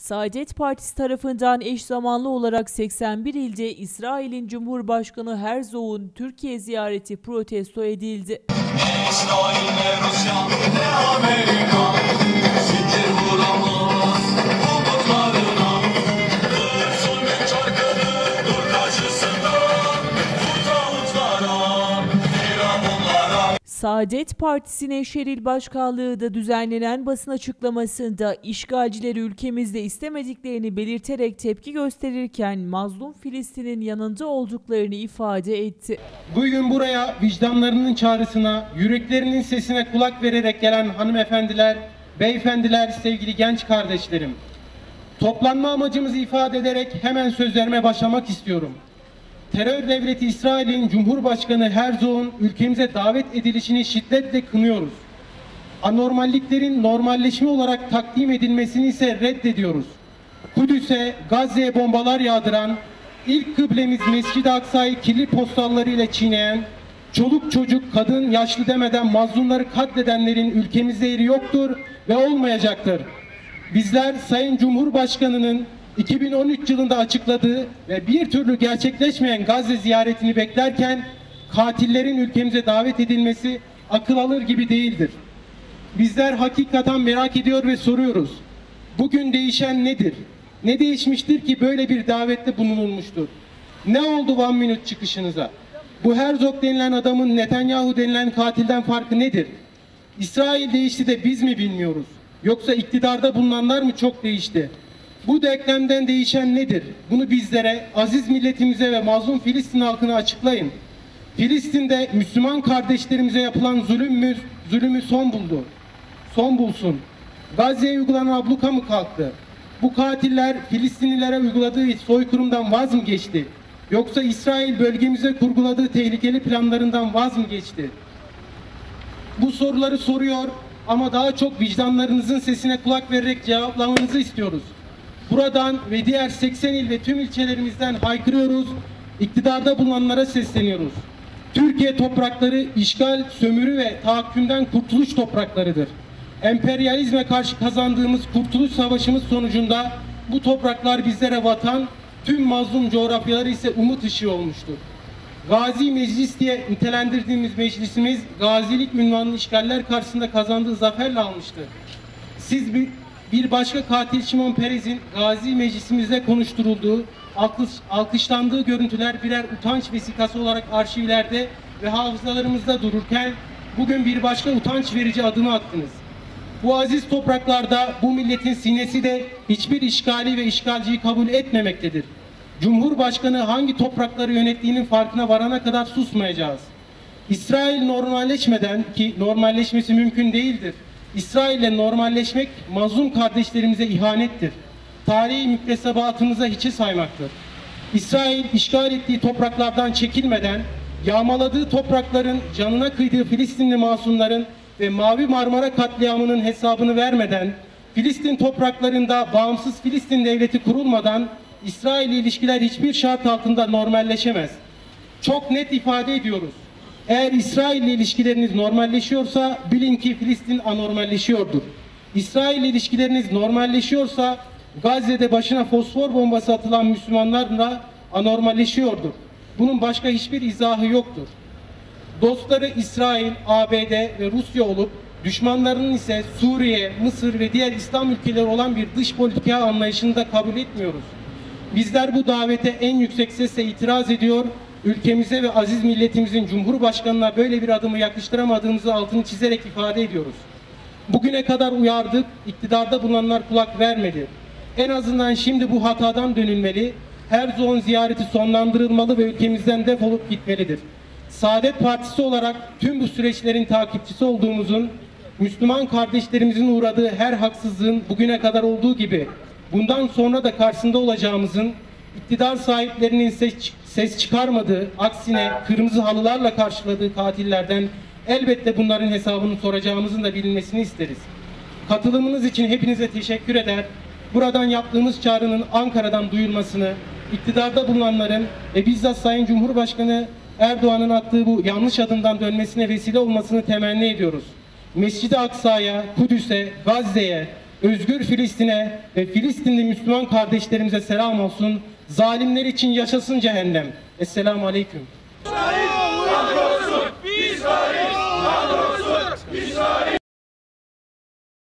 Saadet Partisi tarafından eş zamanlı olarak 81 ilde İsrail'in Cumhurbaşkanı Herzog'un Türkiye ziyareti protesto edildi. İsrail ne Rusya ne Amerika, zincir vuramaz umutlarına, zulmün çarkını dur karşısında, vur tağutlara, firavunlara. Saadet Partisi'nin Şeril Başkanlığı'nda düzenlenen basın açıklamasında işgalcileri ülkemizde istemediklerini belirterek tepki gösterirken mazlum Filistin'in yanında olduklarını ifade etti. Bugün buraya vicdanlarının çağrısına, yüreklerinin sesine kulak vererek gelen hanımefendiler, beyefendiler, sevgili genç kardeşlerim. Toplanma amacımızı ifade ederek hemen sözlerime başlamak istiyorum. Terör devleti İsrail'in Cumhurbaşkanı Herzog'un ülkemize davet edilişini şiddetle kınıyoruz. Anormalliklerin normalleşme olarak takdim edilmesini ise reddediyoruz. Kudüs'e, Gazze'ye bombalar yağdıran, ilk kıblemiz Mescid-i Aksa'yı kirli postallarıyla çiğneyen, çoluk çocuk, kadın, yaşlı demeden mazlumları katledenlerin ülkemizde yeri yoktur ve olmayacaktır. Bizler Sayın Cumhurbaşkanı'nın 2013 yılında açıkladığı ve bir türlü gerçekleşmeyen Gazze ziyaretini beklerken katillerin ülkemize davet edilmesi akıl alır gibi değildir. Bizler hakikaten merak ediyor ve soruyoruz. Bugün değişen nedir? Ne değişmiştir ki böyle bir davette bulunulmuştur? Ne oldu One Minute çıkışınıza? Bu Herzog denilen adamın Netanyahu denilen katilden farkı nedir? İsrail değişti de biz mi bilmiyoruz? Yoksa iktidarda bulunanlar mı çok değişti? Bu denklemden değişen nedir? Bunu bizlere, aziz milletimize ve mazlum Filistin halkına açıklayın. Filistin'de Müslüman kardeşlerimize yapılan zulümü son buldu. Son bulsun. Gazze'ye uygulanan abluka mı kalktı? Bu katiller Filistinlilere uyguladığı soykırımdan vaz mı geçti? Yoksa İsrail bölgemize kurguladığı tehlikeli planlarından vaz mı geçti? Bu soruları soruyor ama daha çok vicdanlarınızın sesine kulak vererek cevaplamanızı istiyoruz. Buradan ve diğer 80 il ve tüm ilçelerimizden haykırıyoruz, iktidarda bulunanlara sesleniyoruz. Türkiye toprakları işgal, sömürü ve tahakkümden kurtuluş topraklarıdır. Emperyalizme karşı kazandığımız kurtuluş savaşımız sonucunda bu topraklar bizlere vatan, tüm mazlum coğrafyaları ise umut ışığı olmuştur. Gazi Meclis diye nitelendirdiğimiz meclisimiz gazilik ünvanını işgaller karşısında kazandığı zaferle almıştır. Siz bir başka katil Şimon Peres'in Gazi Meclisimizde konuşturulduğu, alkışlandığı görüntüler birer utanç vesikası olarak arşivlerde ve hafızalarımızda dururken bugün bir başka utanç verici adımı attınız. Bu aziz topraklarda bu milletin sinesi de hiçbir işgali ve işgalciyi kabul etmemektedir. Cumhurbaşkanı hangi toprakları yönettiğinin farkına varana kadar susmayacağız. İsrail normalleşmeden, ki normalleşmesi mümkün değildir, İsrail'le normalleşmek mazlum kardeşlerimize ihanettir. Tarihi müktesebatımıza hiçe saymaktır. İsrail işgal ettiği topraklardan çekilmeden, yağmaladığı toprakların, canına kıydığı Filistinli masumların ve Mavi Marmara katliamının hesabını vermeden, Filistin topraklarında bağımsız Filistin devleti kurulmadan İsrail ile ilişkiler hiçbir şart altında normalleşemez. Çok net ifade ediyoruz. Eğer İsrail ile ilişkileriniz normalleşiyorsa bilin ki Filistin anormalleşiyordur. İsrail ile ilişkileriniz normalleşiyorsa Gazze'de başına fosfor bombası atılan Müslümanlarla anormalleşiyordur. Bunun başka hiçbir izahı yoktur. Dostları İsrail, ABD ve Rusya olup düşmanlarının ise Suriye, Mısır ve diğer İslam ülkeleri olan bir dış politika anlayışını da kabul etmiyoruz. Bizler bu davete en yüksek sesle itiraz ediyor, ülkemize ve aziz milletimizin Cumhurbaşkanı'na böyle bir adımı yakıştıramadığımızı altını çizerek ifade ediyoruz. Bugüne kadar uyardık, iktidarda bulunanlar kulak vermedi. En azından şimdi bu hatadan dönülmeli, Herzog'un ziyareti sonlandırılmalı ve ülkemizden defolup gitmelidir. Saadet Partisi olarak tüm bu süreçlerin takipçisi olduğumuzun, Müslüman kardeşlerimizin uğradığı her haksızlığın bugüne kadar olduğu gibi bundan sonra da karşısında olacağımızın, iktidar sahiplerinin ses çıkarmadığı, aksine kırmızı halılarla karşıladığı katillerden elbette bunların hesabını soracağımızın da bilinmesini isteriz. Katılımınız için hepinize teşekkür eder. Buradan yaptığımız çağrının Ankara'dan duyulmasını, iktidarda bulunanların ve bizzat Sayın Cumhurbaşkanı Erdoğan'ın attığı bu yanlış adımdan dönmesine vesile olmasını temenni ediyoruz. Mescid-i Aksa'ya, Kudüs'e, Gazze'ye, özgür Filistin'e ve Filistinli Müslüman kardeşlerimize selam olsun. Zalimler için yaşasın cehennem. Esselamu Aleyküm.